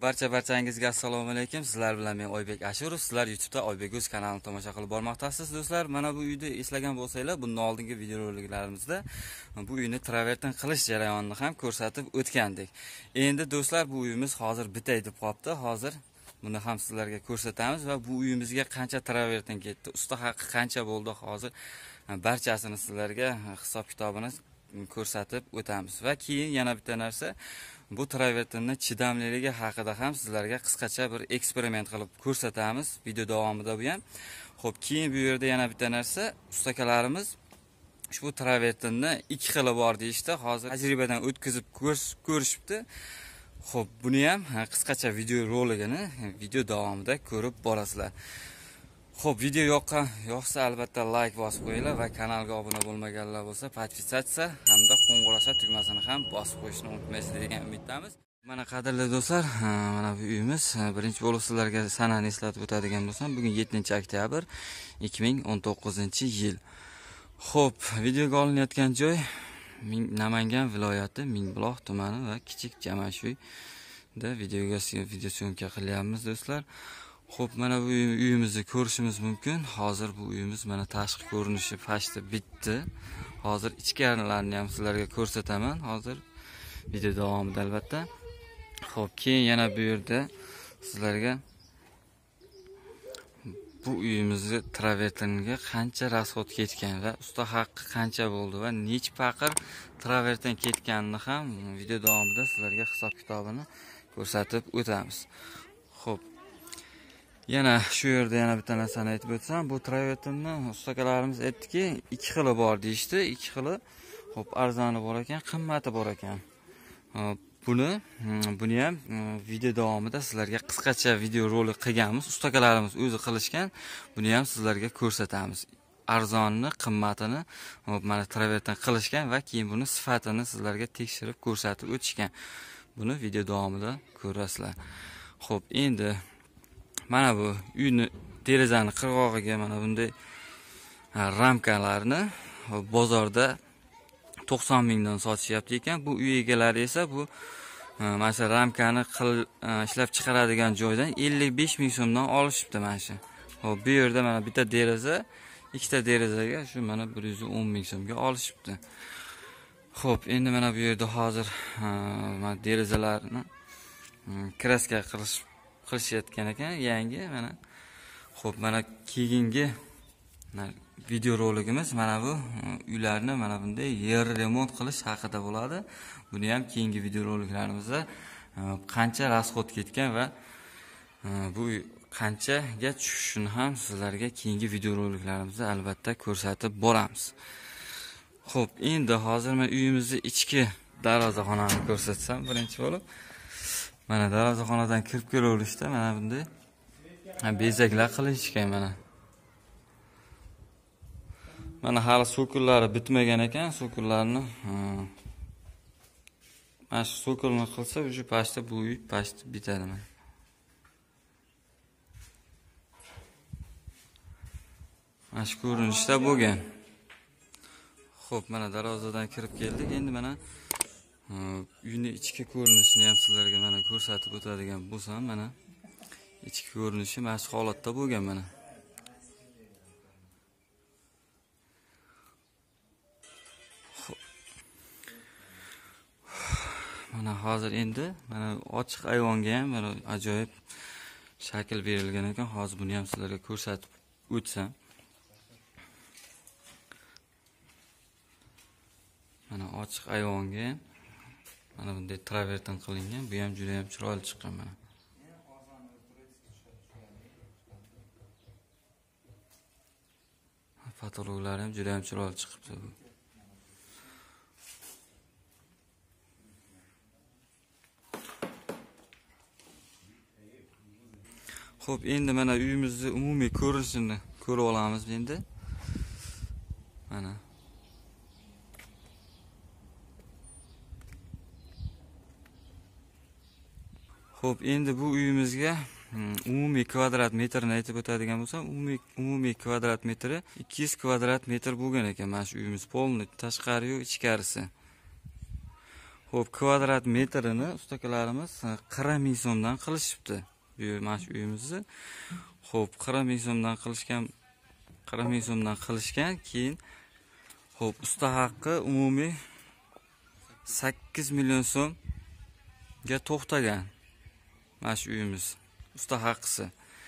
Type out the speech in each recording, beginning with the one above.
Barchangizga assalomu alaykum. Sizlar bilan men Oybek Ashurov. Sizlar YouTube'da Oybek o'z kanalini tomosha qilib bormoqdasiz, do'stlar. Mana bu uyni eslagan bo'lsanglar, bundan oldingi videoroliklarimizda bu uyni travertin qilish jarayonini ham ko'rsatib o'tgandik. Endi do'stlar, bu uyimiz hozir bitay deb qolibdi. Hozir buni ham sizlarga ko'rsatamiz va bu uyimizga qancha travertin ketdi, usta haqqi qancha bo'ldi, hozir barchasini sizlarga hisob kitobini ko'rsatib o'tamiz. Va keyin yana bitta narsa, bu travertinning chidamliligi haqida ham sizlarga qisqacha bir eksperiment qilib ko'rsatamiz video davomida bu ham. Xo'p, keyin bu yerda yana bitta narsa, ustakalarimiz ushbu travertinni ikki xili bor deyishdi. Hozir tajribadan o'tkazib ko'rishibdi. Xo'p, buni ham qisqacha video roligini video davomida ko'rib borasizlar. Xo'p, video yoqsa albatta like bosib qo'yinglar va kanalga obuna bo'lmaganlar bo'lsa podpisatsiya hamda qo'ng'iroq tugmasini ham bosib qo'yishni unutmaysiz degan umiddamiz. Mana qadrli do'stlar, mana bu uyimiz birinchi bo'lib sizlarga sanani eslatib o'tadigan bo'lsam, bugun 7-oktyabr 2019-yil. Xo'p, videoga olinayotgan joy Namangan viloyati Mingbuloq tumani va Kichik Jamashuyda video syomka qilyapmiz do'stlar. Xo'p, mana bu uyimizni ko'rishimiz mumkin. Hozir bu uyimiz mana tashqi ko'rinishi pashta bitdi. Hozir ichkarilarini ham sizlarga ko'rsataman. Hozir video davomida albatta. Xo'p, keyin yana bu yerda sizlarga bu uyimizni travertiniga qancha rasxod ketgan va usta haqqi qancha bo'ldi va nech paqir travertin ketganini ham video davomida sizlarga hisob kitobini ko'rsatib o'tamiz. Xo'p, yana shu yerda yana bitta narsani aytib o'tsam, bu travertinni ustakalarimiz aytdiki, ikki xili bor deyishdi, ikki xili. Xo'p, arzoni bor ekan, qimmati bor ekan. Buni ham video davomida sizlarga qisqacha video rolik qilganmiz. Ustakalarimiz o'zi qilishgan. Buni ham sizlarga ko'rsatamiz. Arzonni, qimmatini mana travertin qilishgan va keyin buni sifatini sizlarga tekshirib ko'rsatib o'tishgan. Buni video davomida ko'rasizlar. Xo'p, endi mana bu uyni derazani qirg'og'iga mana bunday ramkalarni bozorda 90 mingdan sotishyapti ekan. Bu uy egalari esa bu mana ramkani ishlab chiqaradigan joydan 55 ming so'mdan olishibdi mana shu. Xo'p, bu yerda mana bitta deraza, ikkita derazaga shu mana 110 ming so'mga olishibdi. Xo'p, endi mana bu yerda hozir mana derazalarni kraska qilishayotgan ekan, yangi mana. Xo'p, mana keyingi video roligimiz mana bu uylarni mana bunday yer remont qilish haqida bo'ladi. Buni ham keyingi video roliklarimizda qancha rasxod ketgan va bu qanchaga tushishini ham sizlarga keyingi video roliklarimizda albatta ko'rsatib boramiz. Xo'p, endi hozir men uyimizni ichki darvozaxonani ko'rsatsam birinchi bo'lib. Mana darvozaxonadan kirib kelaverishda mana bunday bezaklar qilishgan mana. Mana hali so'kullari bitmagan ekan, so'kullarni mana shu so'kulni qilsa, shu pashta bu uy pashta bitadi mana. Mana shu ko'rinishda bo'lgan. Xo'p, mana darvozadan kirib keldik. Endi mana uyni ichki ko'rinishini ham sizlarga mana ko'rsatib o'tadigan bo'lsam, mana ichki ko'rinishi mana shu holatda bo'lgan mana. Mana hozir endi mana ochiq ayvonga ham mana ajoyib shakl berilgan ekan. Hozir buni ham sizlarga ko'rsatib o'tsam. Mana ochiq ayvonga mana bunday travertin qilingan. Bu ham juda ham chiroyli chiqqan mana. Fotologlar ham juda ham chiroyli chiqibdi bu. Xo'p, endi mana uyimizni umumiy ko'rinishini ko'rib olamiz endi. Mana. Xo'p, endi bu uyimizga umumiy kvadrat metrini aytib o'tadigan bo'lsam, umumiy kvadrat metri 200 kvadrat metr bo'lgan ekan. Mana shu uyimiz polni tashqari-yu ichkarisi. Xo'p, kvadrat metrini ustakalarimiz 40 ming so'mdan qilishibdi. Bu mana shu uyimizni. Xo'p, 40 ming so'mdan qilishgan, keyin xo'p, usta haqqi umumiy 8 million so'mga to'xtagan. Mana shu uyimiz usta haqqisi.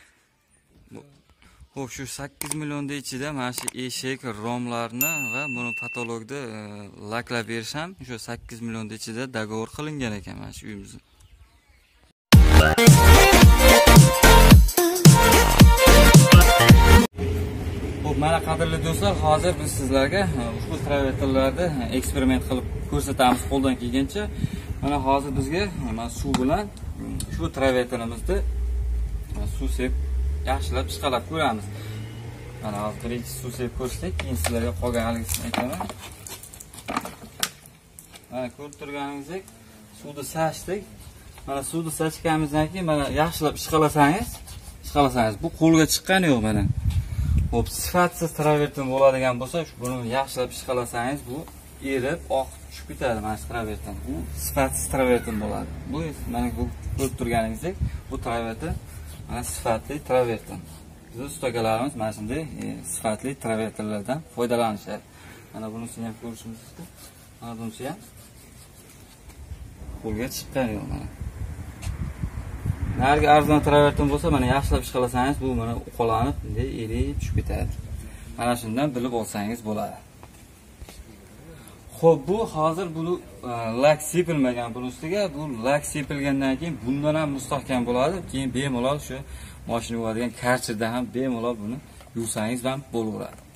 Xo'p, shu 8 millionda ichida mana shu eshik, romlarni va buni patologda laklab berish ham shu 8 millionda ichida dogovor qilingan ekan mana shu uyimizni. Xo'p, mana qadrli do'stlar, hozir biz sizlarga ushbu travertenlarni eksperiment qilib ko'rsatamiz qo'ldan kelgancha. Mana hozir bizga mana suv bilan shu travertenimizni suv sepib yaxshilab chiqarib ko'ramiz. Mana hozir birinchi suv sepib ko'rsak, keyin sizlarga qolganligini aytaman. Mana ko'rib turganingizdek, suvni sachdik. Mana suvni sachganimizdan keyin mana yaxshilab ishqalasangiz, bu qo'lga chiqqani yo'q mana. Xo'p, sifatsiz traverten bo'ladigan bo'lsa, buni yaxshilab ishqalasangiz, bu erib, oqib tushib ketadi mana shu traverten. Bu sifatsiz traverten bo'ladi. Bu mana ko'rib turganingizdek, bu traverten mana sifatli traverten. Biz ustakalarimiz mana shunday sifatli travertenlardan foydalanishadi. Mana bunisini ham ko'rishimiz mumkin. Mana bunisi ham qo'lga chiqqani yo'q mana. Nargi arzon traverten bo'lsa, mana yaxshilab ishqalasangiz, bu mana uqalanib, bunday erib tushib ketadi. Mana shundan bilib olsangiz bo'ladi. Xo'p, bu hozir bu lak sepilmagan buni ustiga, bu lak sepilgandan keyin bundan ham mustahkam bo'ladi. Keyin bemalol shu mashina yuvadigan karchida ham bemalol buni yuvsangiz ham bo'laveradi.